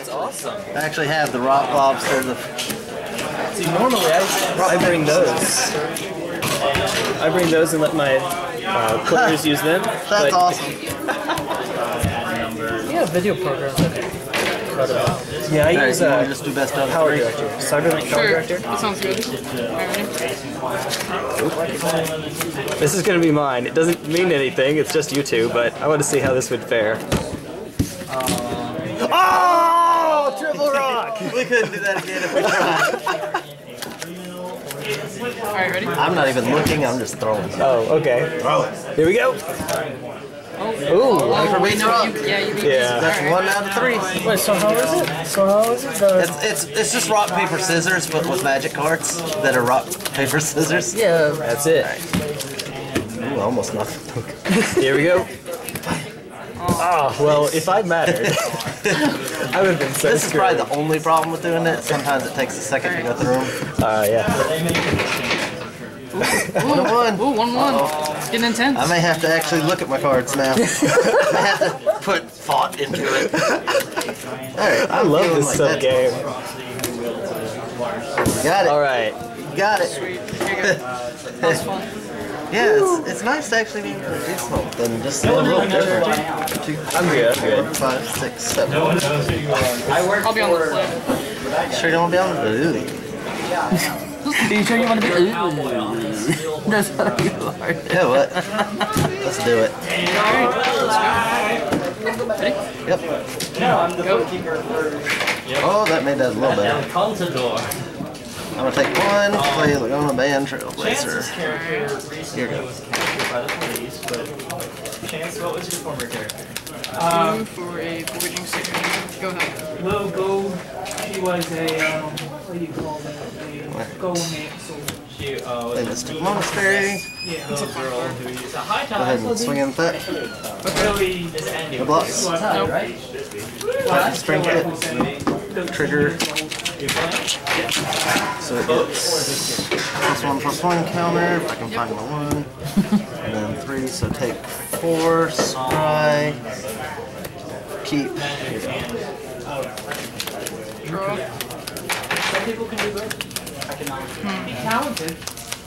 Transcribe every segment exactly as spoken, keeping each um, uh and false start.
That's awesome. I actually have the rock lobster. The See, normally I, I bring those. I bring those and let my uh, players use them. That's but awesome. Yeah, video programs. Yeah, I Right, use you wanna uh, just do best of Power three? Director. Cyberlink Power Sure, Director. that sounds good. Alright, ready? This is going to be mine. It doesn't mean anything, it's just you two, but I want to see how this would fare. Oh! Triple rock! We couldn't do that again if we tried. Alright, ready? I'm not even looking, I'm just throwing. Oh, okay. Throw. Here we go. Oh, Ooh. oh wait, no, you, yeah, you beat Yeah. That's Alright. one out of three. Wait, so how is it? So how is it? The... It's, it's it's just rock, paper, scissors, but with magic cards that are rock, paper, scissors. Yeah, that's it. Ooh, almost nothing. Here we go. Ah, oh, well, if I mattered, I would have been so This is screwed. probably the only problem with doing it. Sometimes it takes a second to go through them. Uh, yeah. One and one. Ooh, one one. It's getting intense. I may have to actually look at my cards now. I may have to put thought into it. Alright, I love this like sub that. game. Got it. Alright. Got it. Sweet. Here you go. That was fun. Yeah, it's, it's nice to actually be able to do something just a little different. Two, I'm good, I'm four, good. five, six, seven. I'll be on the play. Sure you don't want to be on the ooh. Are you sure you want to be? That's how you are. Yeah, what? Let's do it. Alright, let's go. Ready? Yep. Go. Oh, that made that a little better. I'm gonna take one, play Laguna Band Trailblazer. Here we go. Chance, what was your former character? Um, for a voyaging singer. Go ahead. Logo. She was a um, what do you call that? A government soldier. She uh, Play was Mystic Monastery. Yeah. a girl who used a high Go ahead time. and swing in with that. Really, this ending. The blocks. Nope. Five spring hit. Trigger. So it gets plus one plus one counter if I can find my one. And then three, so take four, scry, keep. Here we go. Draw. Some people can do both. I cannot. Be talented.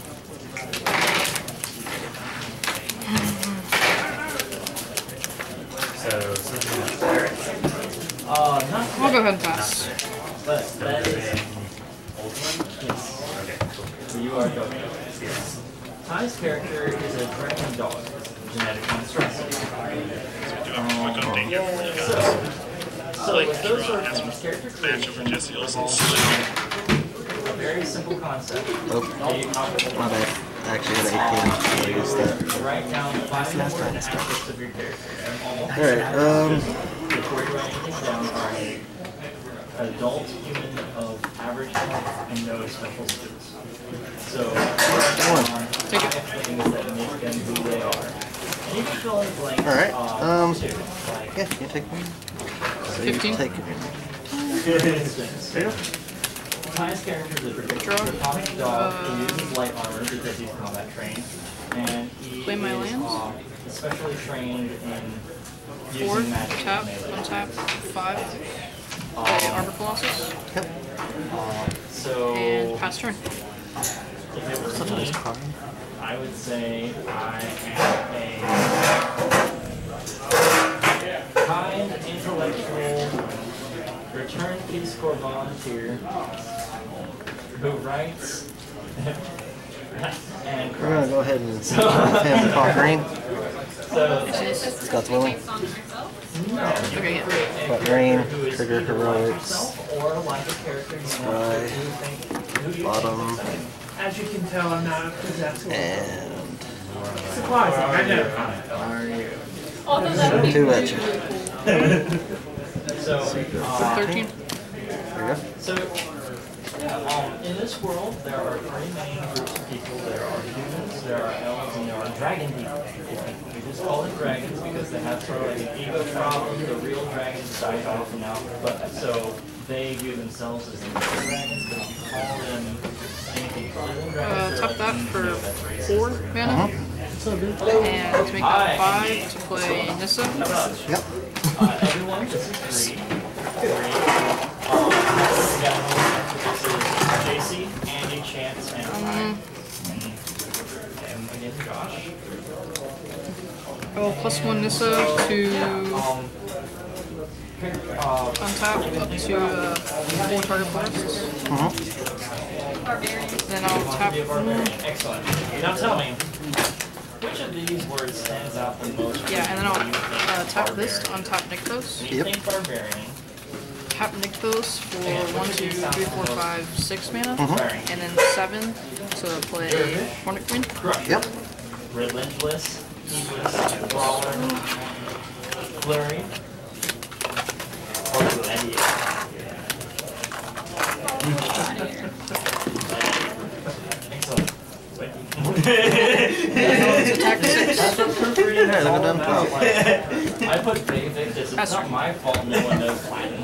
So, something like that. Uh, not I'll go ahead and pass. but that is ultimate. Yes. Okay. So you are going. Yes. Ty's character is a dragon dog, genetic monstrosity. Um, yeah, so, so with those sort of things, character creation revolves around a very simple concept. Oh, my bad. I actually had eighteen. I'll use that. Write down five important aspects of your character. Alright, um. Before you write anything down, are an adult human of average health and no special skills. So, One. take it. Things that make them who they are. And you can fill in blanks. Alright, uh, um. too, like, Yeah, you take one. So you Fifteen. take for instance, Ty's character is a Draw. atomic dog Uh, who uses light armor because he's combat trained, and he Play my is lands. uh, especially trained in Four. using magic. Tap. melee. Untap. Five. Um, Play Arbor Colossus. Yep. uh, so And pass turn. if it were Such a me, nice card. I would say I am a kind, intellectual, return Peace Corps volunteer who writes and We're gonna go ahead and have the pot green. so Scott's willing. Okay, yeah. Pot green, trigger heroics, or like a character you know, scry, who think who you bottom, As you can tell, I'm not possessed. and Surprising, I know. two at you. so uh, Thirteen. There you go. So, yeah, um, in this world, there are three main groups of people. There are humans, there are elves, and there are dragon people. We just call them dragons because they have sort of like an ego problem. The real dragons died off now, but so they view themselves as the real dragons, but if you call them anything other than dragons, Uh, they're tap like that demons, for you know, that's racist. four mana. And let's make that five to play Nissa. Yep. Uh, everyone, this is three. Three. Chance, and Um, and again Josh. I will plus one Nissa to Um, uh, untap up to uh, four target forests. Uh-huh. Then I'll tap. Excellent. Now tell me, which of these words stands out the most? Yeah, and then I'll uh, tap this to untap Nykthos. You think barbarian. Tap Nykthos for one, two, three, four, five, six mana, Mhm. and then seven to play Hornet Queen. Yep. Relentless, Heedless, Brawler, Flurry, or Gladiator. Excellent. Attack six. Yeah, look at them. I put Big Victus. It's not my fault no one knows Latin.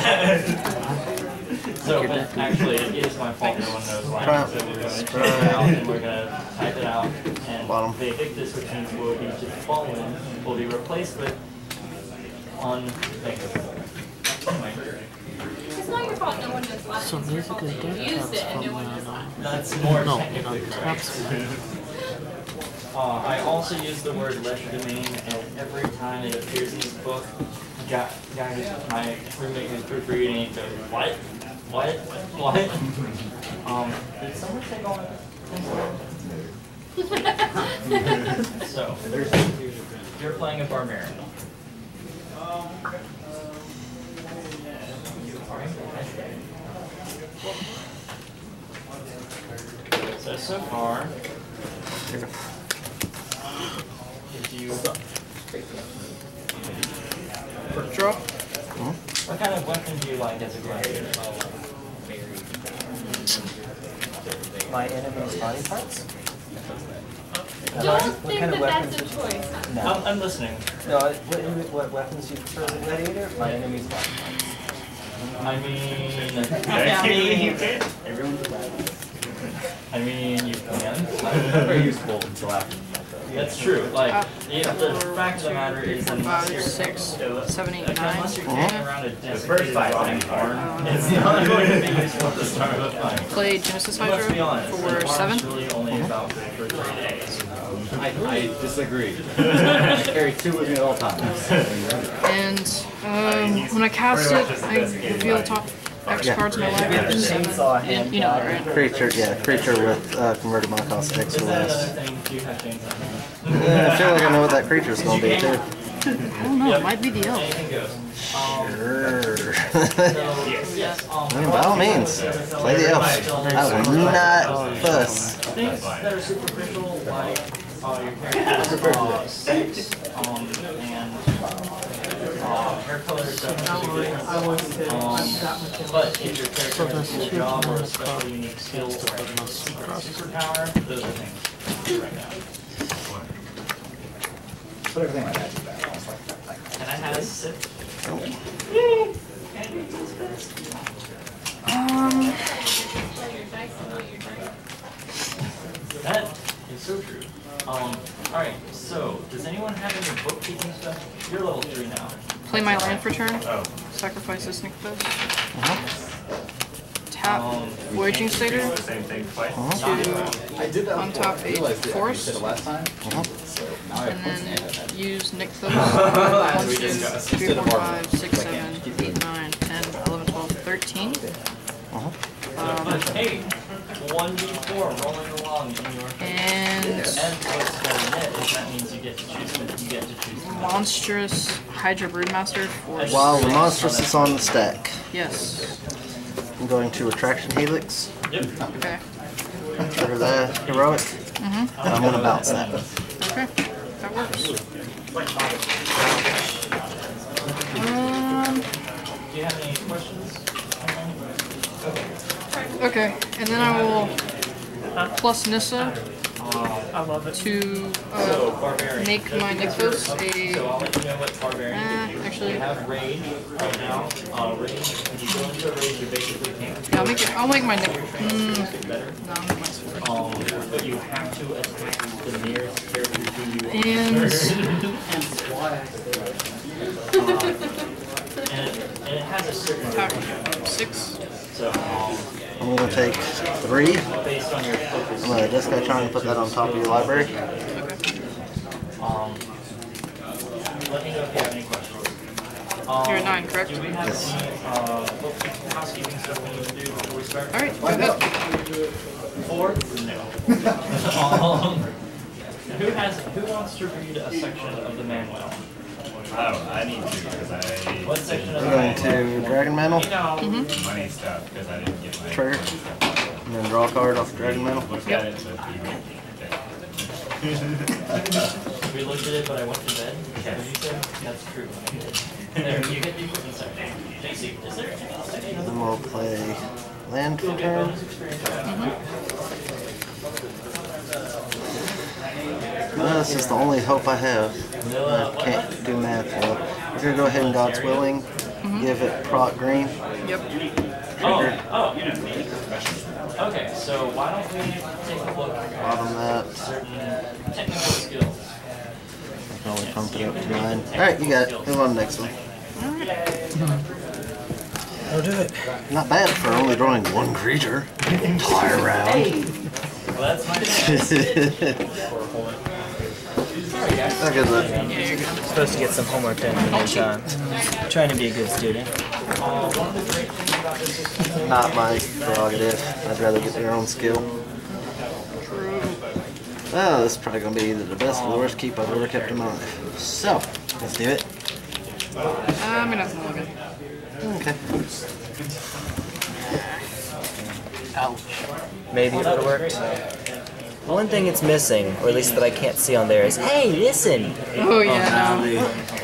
So, but actually, it is my fault no one knows Latin. So we're going to check it out and we're going to type it out. And Bottom. Big Victus, which means will be just fallen, will be replaced with unthinkable. Anyway. It's not your fault no one knows Latin. So basically, You death used it and comes no from one knows uh, Latin. That's more no, technically no, correct. taps. Uh, I also use the word legerdemain, and every time it appears in this book, guy, guy who's my roommate who's proofreading it goes, what? What? What? um, did someone take all my pencil? So, you're playing a barbarian. So, so far, if you... Draw. What kind of weapon do you like as a gladiator? My enemy's body parts? Don't What think kind of that that's weapons a choice. No. I'm, I'm listening. No, what, what weapons do you prefer as a gladiator? My enemy's body parts. I mean... I mean... Everyone's a gladiator. I mean, you can. Very useful until after. That's true. Like, Uh, yeah, the fact of the matter is, four, unless five, you're six, seven, eight, like, nine. unless you're carrying around a desiccated rotting barn, it's not going to be useful to start with fight. Play Genesis Let's be Hydra honest, the for barn's seven. really only about good for three days. I, I disagree. I carry two with me at all times. And um, when I cast it, I reveal the top X Yeah. cards in my library. Chainsaw And hand you know that, right? Creature, yeah, creature with uh, converted mana cost X or Is that another less. thing? Do you have chainsaw hands? Yeah, I feel like I know what that creature's gonna be too. I don't know, it might be the elf. Anything goes. Um, Sure. so, yes, um, I mean, by all means, play the elf. I will not fuss. things that are superficial, like uh, your character's uh, sex, um, and uh, hair color, stuff I like was that. Um, but if your character has a cool job or a special unique skill or a secret superpower, those are things right now. Put everything like that. It's like, like, Can I have a sip? Um, That is so true. Um, alright, so, does anyone have any bookkeeping stuff? You're level three now. play my land for turn. Oh. Sacrifice this Nykthos. Tap Um, Voyaging Stater to I did that on before. top I eight realized it. I force. did it last time. So now I And have then points. use Nykthos. one, two, three, four, five, six, seven, eight, nine, ten, eleven, twelve, thirteen. But hey, one d four rolling along in your And And what's the net is that means you get to choose the, you get to choose the Monstrous Hydra Broodmaster for While the six. monstrous is on the stack, Yes. I'm going to Attraction Helix. Yep. Okay. Trigger the heroic. Mm-hmm. And I'm gonna bounce that. Okay. That works. Um. Do you have any questions? Okay. And then I will plus Nissa I love it. to So, uh, barbarian. make my Nykthos So a. I'll let you know what barbarian Uh, gives you. actually- You have raid right now. Uh, raid. When you go into a raid, you basically can't. Yeah, I'll make it. I'll make my Nyk. Mm, Get better. no, I'll make my sword. Um, but you have to attack the nearest character to you. And uh, and, and it has has a certain Attack. Six. so um, I'm gonna take three. based on your focus. I'm gonna just gonna try and put that on top of your library. Okay. Um, let me know if you have any questions. Um, You're at nine, correct? Do we have Yes. any uh, housekeeping stuff we need to do before we start? All right, go ahead. Four? No. um, who has? Who wants to read a section of the manual? Oh, I need to because I What section of We're the going manual? to Dragon Mantle, money stuff because I didn't get my trigger, and then draw a card off Dragon Mantle. looked at it so it's We looked at it, but I went to bed. Is that what you said? That's true. There, you get the equipment section. J C, is there anything else I need? Then we'll play land for You'll get turn. bonus experience. Well, this is the only hope I have. I can't do math well. We're gonna go ahead and God's willing. Give it proc green. Yep. Oh, oh. Okay, so why don't we take a look Bottom at that. certain technical skills? I can only pump it up to nine. Alright, you got it. Move on to the next one. I'll do it. Not bad for only drawing one creature. Entire round. Well, that's my Not good luck. Yeah, you're good. Supposed to get some homework done in the meantime. Trying to be a good student. Not my prerogative. I'd rather get your own skill. Well, this is probably going to be either the best or the worst keep I've ever kept in my life. So, let's do it. I'm gonna have to look at. Okay. Maybe it would have worked. One thing it's missing, or at least that I can't see on there, is hey, listen. Oh yeah, no.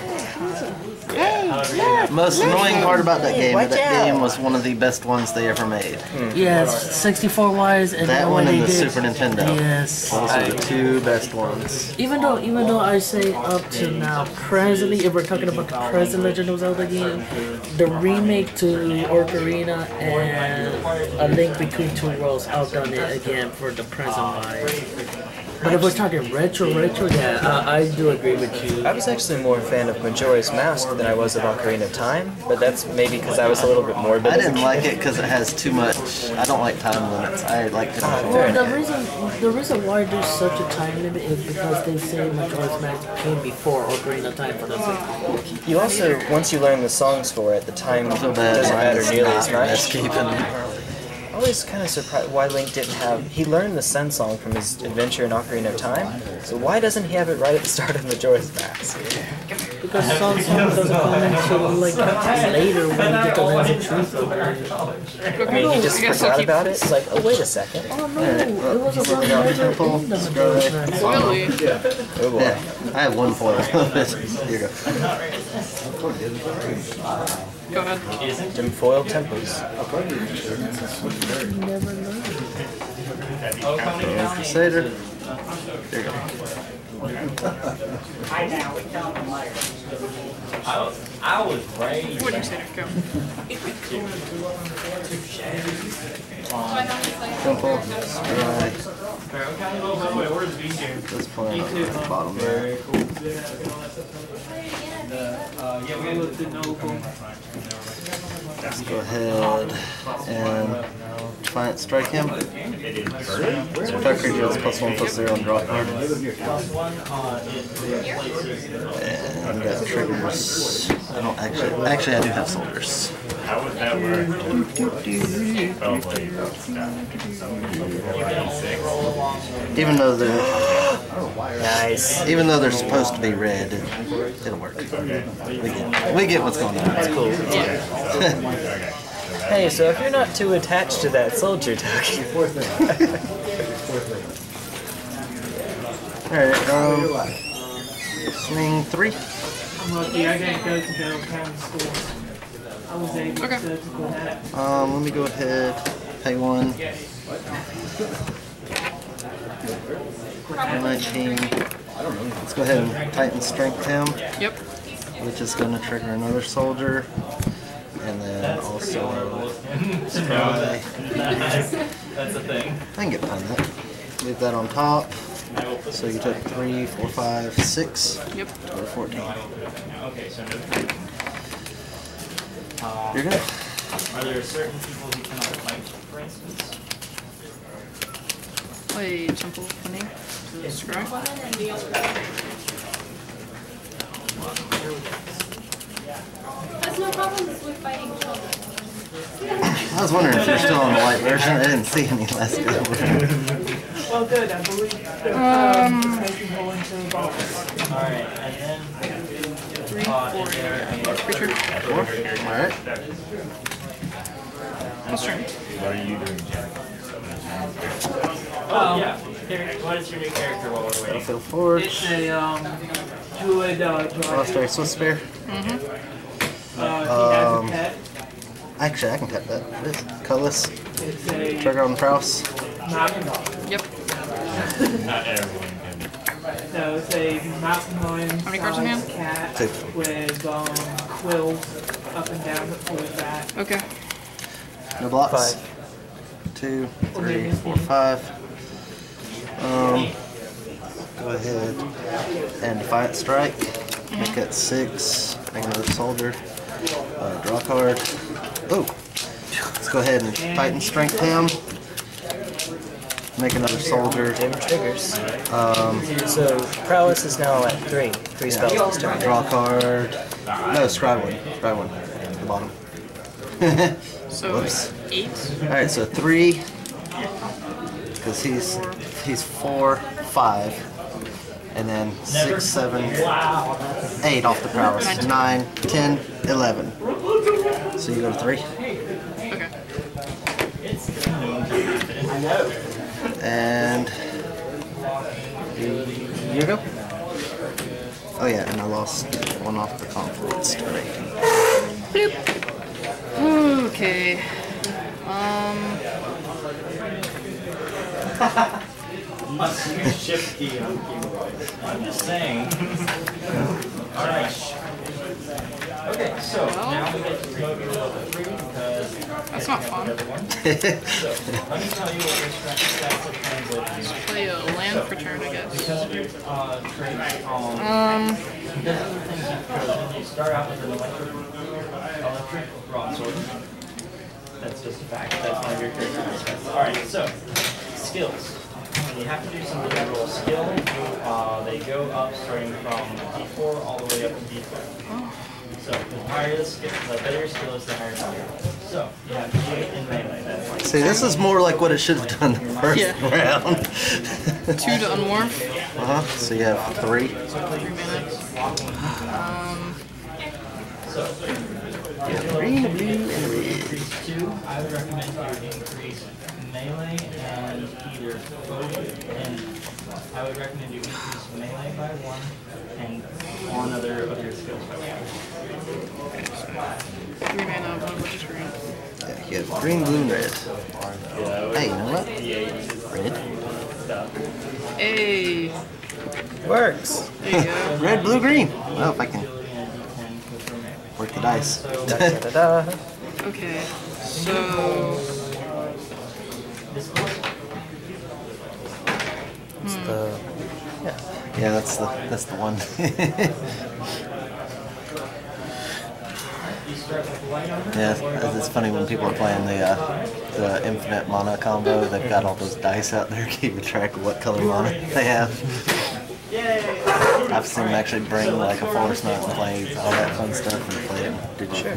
Most annoying part about that game, watch that out. game was one of the best ones they ever made. Yes, sixty-four wires and That the one they and the did. Super Nintendo. Yes. Those are the two best ones. Even though, even though I say up to now, presently, if we're talking about the present Legend of Zelda game, the remake to Ocarina and A Link Between Two Worlds outdone it again for the present wise. But if we're talking retro, retro, yeah, uh, I do agree with you. I was actually more a fan of Majora's Mask than I was of Ocarina of Time, but that's maybe because I was a little bit morbid. I as a didn't kid. like it because it has too much. I don't like time limits. I like it. Well, the reason the reason why there's such a time limit is because they say Majora's Mask came before Ocarina of Time for the sequel. You also, once you learn the songs for it, the time So doesn't bad. matter nearly as much. Escaping. I was kind of surprised why Link didn't have. He learned the Sun Song from his adventure in Ocarina of Time, so why doesn't he have it right at the start of Majora's Mask? Because Sun Song doesn't come until like later when you get the Lens of Truth over there. I mean, he just I guess I'll forgot keep about it. It's like, oh, wait a second. Oh no, it was about never in the Majora's Mask. Really? Oh boy. Yeah, I have one foil. Here you go. Go ahead. Dim foil tempers. Never learned. Crusader. There you go. I was, I was raised. What do you say? Go. Simple. Right. This point at the bottom there. Let's go ahead and try and strike him. Attack creature deals plus one plus zero and draw a card. And got triggers. I don't actually. Actually, I do have soldiers. How would that work? Probably. Even though they're Nice. even though they're supposed to be red, it, it'll work. We get we get what's going on. It's cool. Hey, so if you're not too attached to that soldier token. Alright, um swing three. I'm lucky I didn't go to Bell County School. I was able Okay. to, to go back. Um let me go ahead, pay one. nineteen. Let's go ahead and Titan Strength him, Yep. which is going to trigger another soldier. And then also Scry. That's a thing. I can get behind that. Leave that on top. So you took three, four, five, six. Yep. Or fourteen. Okay, so no. Um, You're good. Are there certain people who cannot fight, for instance? Play Temple of Cunning to scry. That's no problem with fighting children. I was wondering if you're still on the white version. I didn't see any last go. Well, good. I believe the Um, um, making go into the box. Alright, and then Three, uh, four, is there a creature. Four? Alright. Plus turn. What are you doing, Jack? Oh, yeah. Here, what is your new character while we're waiting? Fiddle Forge. It's a um, druid uh, Lost dragon. Ice Swift Spear. Mm-hmm. Uh, he Um, has a pet. Actually, I can tap that. What is it? Colorless. It's a Trigger on the prowess. mountain dog. Yep. Not everyone can. No, it's a mountain lion How many cards in hand? sized cat Two. with um, quills up and down that pull his back. Okay. No blocks. Five. Two, three, four, five. Um, go ahead and Defiant Strike. Make that six. Make another soldier. Uh, draw a card. Oh! Let's go ahead and Titan Strength him. Make another soldier. Dim triggers. Um, So prowess is now at three. Three spells this turn. draw a card. No, scribe one. Scribe one. At the bottom. So Whoops. eight. Alright, so three. Because he's he's four, five. And then six, seven, eight off the prowess. Nine, ten, eleven. So you go to three. Okay. And you go. Oh yeah, and I lost one off the confluence today. Bloop. Okay. Um. Shift key on keyboard. I'm just saying. Alright. Okay, so now we get to go to level three because That's not fun. so let me tell you what your stats of translation. Play a land for turn, I guess. Because of your uh, traits on Um. because of the things you've chosen, you start out with an electric electric broadsword. That's just a fact. That's one of your characteristics. Alright, so skills. When you have to do something to roll skill, uh, they go up starting from D four all the way up to D twelve. So the higher the skill, the better your skill is, the higher the skill. So you have two in melee. That's like See, this is more like what it should have done the first Yeah. round. Two to unmorph. Uh-huh. So you have three. Three mana. Um. so. Green, blue, and red. Increase two. I would recommend you increase melee and either foe and I would recommend you increase melee by one and one other of your skills by one. Three mana. One which is green. Yeah, you have green, blue, and red. Hey, you know what? Red. Hey. Works. There you go. Red, blue, green. Well, if I can work the dice. Da, da, da, da. Okay. So. It's the yeah. Yeah, that's the that's the one. Yeah, it's funny when people are playing the uh, the infinite mana combo. They've got all those dice out there keeping track of what color mana they have. I've seen them actually bring like a forest mount and play all that fun stuff and play it digitally.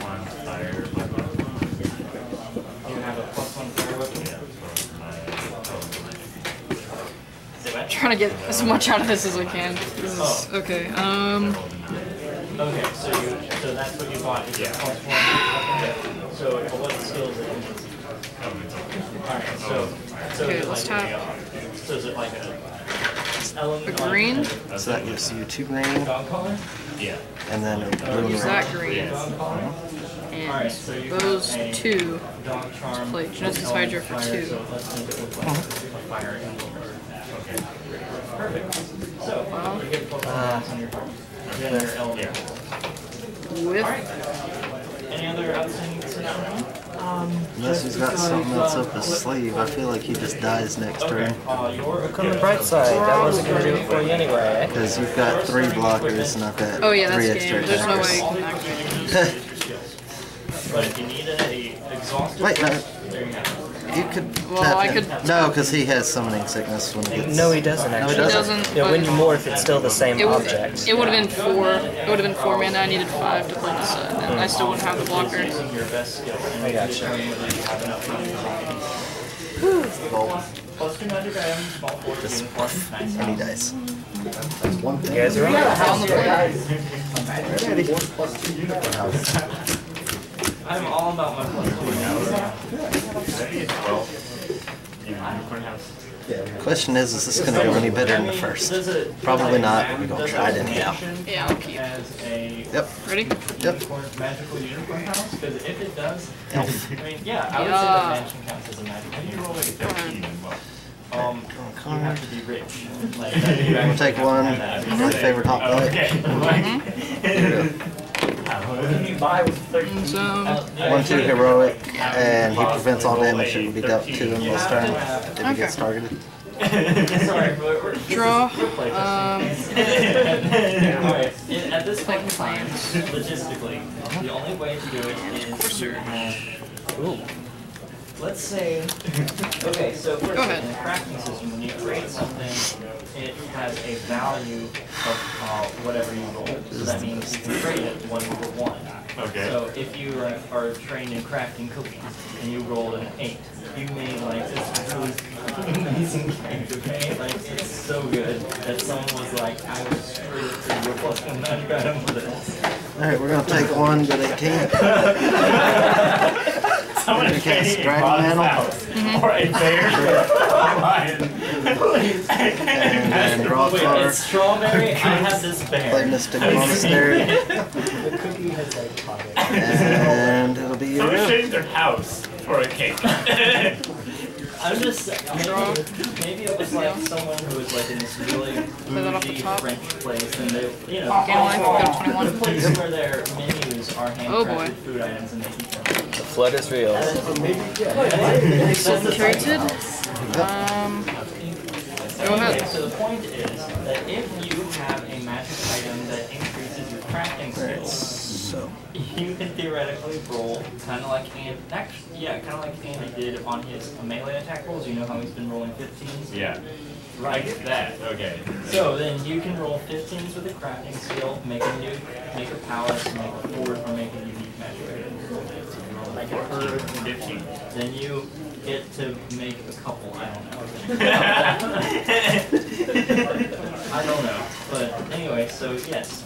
Trying to get as much out of this as I can. This is okay. Um. Okay, so you so that's what you bought. Yeah. Plus one. Okay. So what skills? Alright, so so Okay, is it let's like tap. a, uh, so is it like a element A green. So that gives you two green dog color? Yeah. and then a blue and Use red. that green. Dog color? And those two. Dog charm. Play Genesis Hydra for two. So let's make it look like a fire emblem. Okay. Perfect. So Wow. you get plus one bonus on your card. Then your element. With. Any other outstanding decisions? Um, Unless he's got something else up his sleeve, I feel like he just dies next turn. Uh, your Look on the bright side. That wasn't gonna do it for you anyway. Because you've got three blockers and I've got Oh yeah, three that's extra game. There's no way attackers. you can activate it. But if you need a exhaustive Wait, no. rest, there you have it. You could Well, tap I him. could No, because he has summoning sickness when he gets... No, he doesn't No, he actually. He doesn't. doesn't. Yeah, but when you morph, it's still the same it would, object. it would have been four. It would have been four mana. I needed five to play this set, and I still wouldn't have the blocker. Using your best skill. I gotcha. Determine whether you have enough time to plus two magic items, small force, Just gain plus nine. any dice. You guys are on. On the play. I'm all about my plus two now. Question is, is this going to go any better than the first? Probably not, but we're going to try it anyhow. Yeah, I'll keep. As a Yep. Ready? Yep. magical unicorn house, because if it does, Elf. I mean, yeah, I would Yeah. say that mansion counts as a magical unicorn. Um, you have to be rich. Like, you We'll take one. My favorite hot light. And so, One, two, heroic, and he prevents all damage that will be dealt to him this turn if he gets targeted. Sorry, but we're draw. Um, Alright, at this point in time, plans. logistically, the only way to do it is Courser. Ooh. let's say, okay, so first, Go ahead. in the crafting system, when you create something, it has a value of uh, whatever you roll. So that means you can trade it one for one. Okay. So if you are, are trained in crafting cookies and you rolled an eight, you made like this really amazing cake, okay? Like it's so good that someone was like, I would screw it to your plus one magic item for this. Alright, we're going to take one, good eighteen. Someone You cast Dragon Mantle. Or a bear. And then draw a Wait, card. it's strawberry. I have this bear. Play Mystic Monastery. And it'll be Someone your changed their house for a cake. I'm just maybe, maybe it was like someone who was like in this really that off the bougie top. French place, and they, you know, Gain life, go to twenty-one. the place where their menus are handcrafted Oh, boy. food items and they eat them. The flood is real. Concentrated. Um, go ahead. So the point is that if you have a magic item that increases your crafting skills, So, you can theoretically roll kind of like Andy, actually, yeah, kind of like Andy did on his melee attack rolls. You know how he's been rolling fifteens? Yeah. I get that. Okay. So then you can roll fifteens with a crafting skill, make a new, make a palace, make a fort, or make a unique magic item. Like a bird, fifteen. Then you get to make a couple. I don't know. I don't know. But anyway, so yes.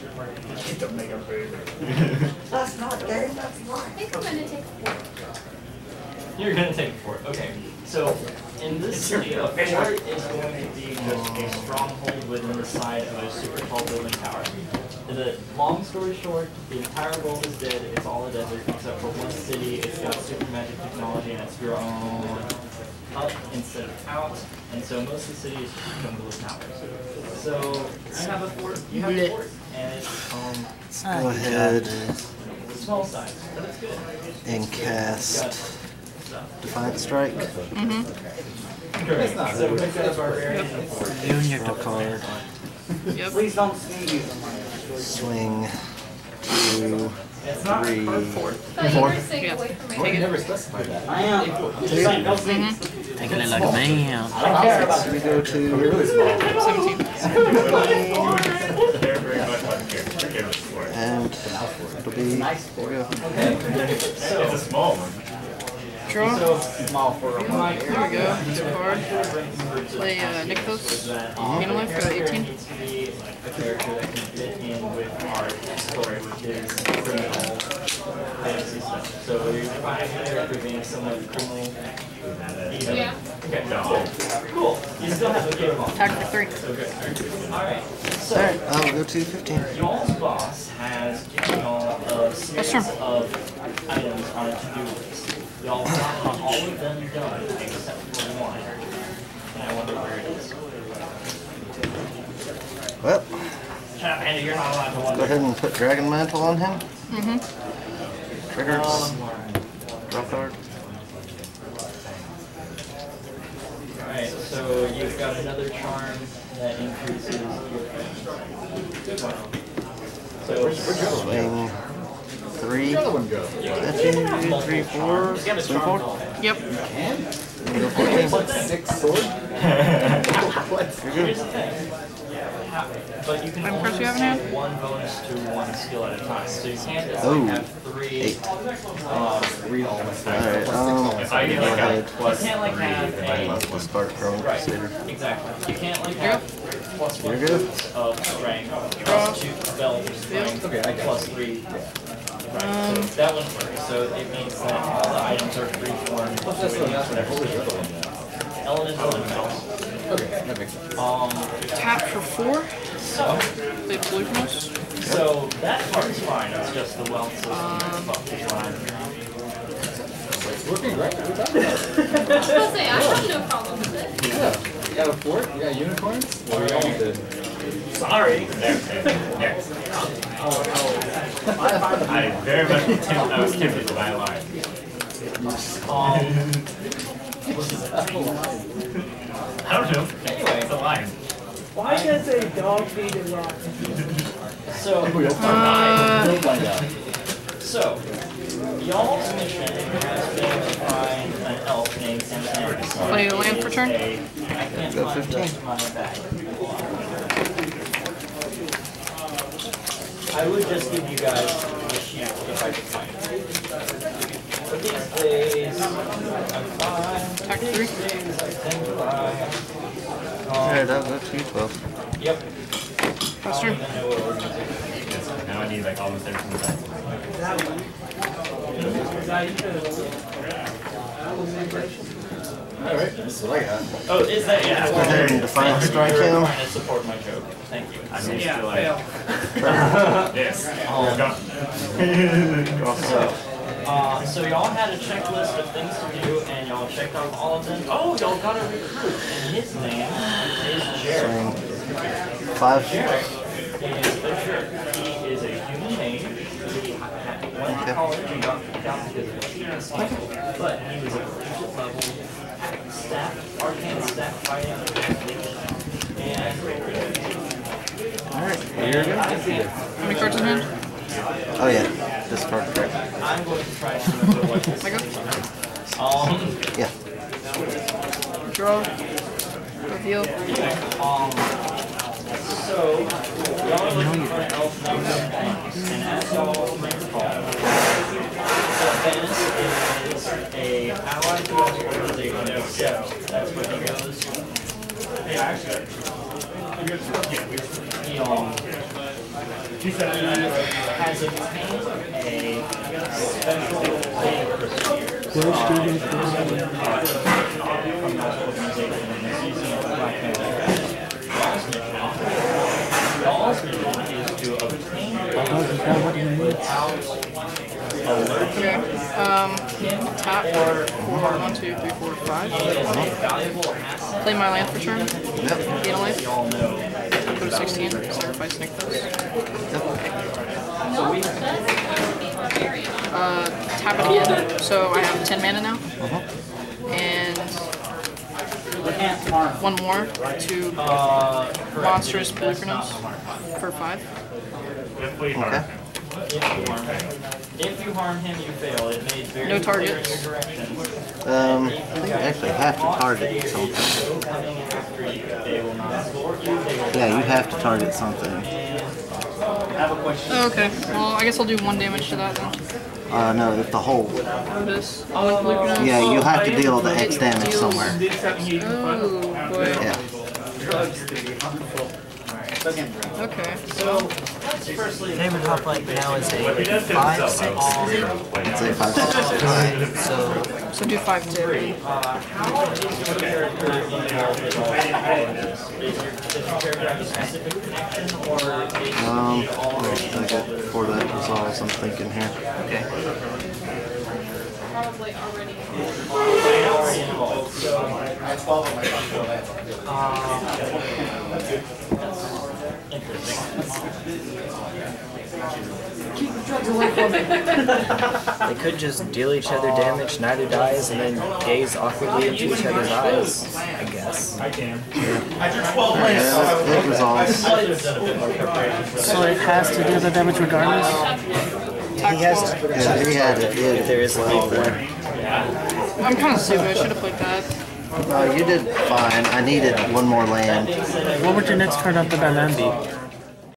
That's not there, that's not. I think I'm gonna take four. You're gonna take a fort. Okay. So in this city, a fort is going to be just a stronghold within the side of a super tall building tower. The long story short, the entire world is dead. It's all a desert except for one city. It's got super magic technology and it's your own up instead of out. And so most of the city is just jungle of towers. So you have a fort. You have a fort, and it's um go ahead small size, but it's good. and cast Defiant Strike. Mm-hmm. Correct. So pick up barbarian and fort. Draw a card. Yep. Please don't sneeze on my Swing. Two. It's not Three. per fort. But you Four. were saying Yeah. away from me. Take it. specified that. I am. Just like, no sneeze. Taking it like a man. I don't care about So we go to seventeen. They're very much uncared for it. and it'll be there we go. It's a small one. Draw. So small for a There we go. Two card. Play uh, Nykthos. Gain life. Go to eighteen. needs to be a character that can fit in with our story, which is criminal fantasy stuff. So you're defining a character being someone criminal. Even. Yeah. Okay, cool. Cool. You still have a game on. Attack for three. So good. Alright. So Alright, I'll go to fifteen. y'all's boss has given y'all a series turn. of items on a to-do list. Y'all have all of them done except for one. And I wonder where it is. Well, Andy, you're not allowed to go wonder. ahead and put Dragon Mantle on him. Mm-hmm. Triggers. Um, Draw card. Alright, so you've got another charm that increases your So Swing. three. That's two, three, four. Swing four. Yep. Go fourteen. Six sword? You're good. But you can How many only cards do you have in hand? receive one bonus to one skill at a time. So you can't just Oh, like, have three. eight. Um, Three almost. Alright, um, if I get go like ahead. a, you can't like have a. Let's let's start Chrome Crusader. Exactly. You can't like have plus one You're good. of strength, plus two spell strength, Okay, I got plus three. Right. So that wouldn't work. So it means that all the items are free form. Plus that's the last one. What was the other one? Elemental and mouse. Okay, that makes sense. Um, Tap for four. so, Play blue from us. so that part's fine. It's just the wealth system Um, fuck is fine. It's working great. What are you talking about? I was gonna say, I have no problem with it. Yeah. You got a fort? You got unicorns? Well, we all did. Sorry. Next. I very much tempt, I was tempted to buy a line. Um, I don't know. Anyway, it's a line. Why does a dog need a rock? so, Uh, We'll find out. so, y'all's mission has been to find an elf named Santana. Play a land for turn. I can't Go find the rest fifteen. of my bag. I would just give you guys the sheet if I could find it. But these days, I'm fine. Attack three. These days, I tend to lie. Alright, I'll go to twelve. Yep. Pass I turn. don't even know what organization. Now I need like almost everything back. Alright, this is what I got. Oh, is that, yeah. Go ahead and define strike You're him. trying to support my joke. Thank you. I'm used Yeah, to like fail. this. Um, Go. So, uh, so y'all had a checklist of things to do, and y'all checked off all of them. Oh, y'all got a recruit, and his name is Jared. Swing. Five. Jared is the jerk. He is a human mage. He went to college and got kicked out because of cheating cycle, but he was a collegiate level staff, arcane staff fighting and Alright, you're good. How many cards in hand? Oh yeah, discard correct. I'm going to try to remember what this I go. is. Um, Yeah. Draw. Reveal. Um, so, y'all are looking for an elf named Venice, and as y'all may recall, so Venice is a ally to y'all's organization, so that's what he goes. Hey, actually, he, um, he has obtained a special thing for spears. From that organization, and he's using it to black Y'all's mission is to obtain gold without Okay. Um, tap. One, two, three, four, five. valuable asset. Play my land for turn. Yep. Gain a life. Y'all know. Go to sixteen. Sacrifice Nick those. Uh, tap again. So I have ten mana now. And one more to Uh, monstrous blue grenades for five. If we Okay. harm him. if you harm him, if you harm him, you fail. It made very No clear in targets. your directions. Um, I think you actually have to target something. So coming after you, they will not support you. They will Yeah, you have to target something. have a question. Oh, okay. Well, I guess I'll do one damage to that then. Uh, no, if the hole. This. Oh, with blue grenades. Yeah, you have to deal the X damage somewhere. Oh, boy. Yeah. Okay. So, firstly, Favorite hop like now is But he a does get five himself six. out. Zero. Like, It's a five, six, six. Right, so So do five to uh, how is your character involved in all of this? Is your, does your character have a specific connection, or is Um, he wait already a second. involved in Before that resolves, I'm thinking here. okay. Probably already. already involved? So, They could just deal each other damage, neither dies, and then gaze awkwardly into each other's eyes, I guess. I can. Yeah, it resolves. So it has to do the damage regardless? attack he has to. Yeah, he had it. He had If there is a twelve lead there. I'm kind of stupid. I should have played that. No, you did fine. I needed one more land. What would your next card after that land be?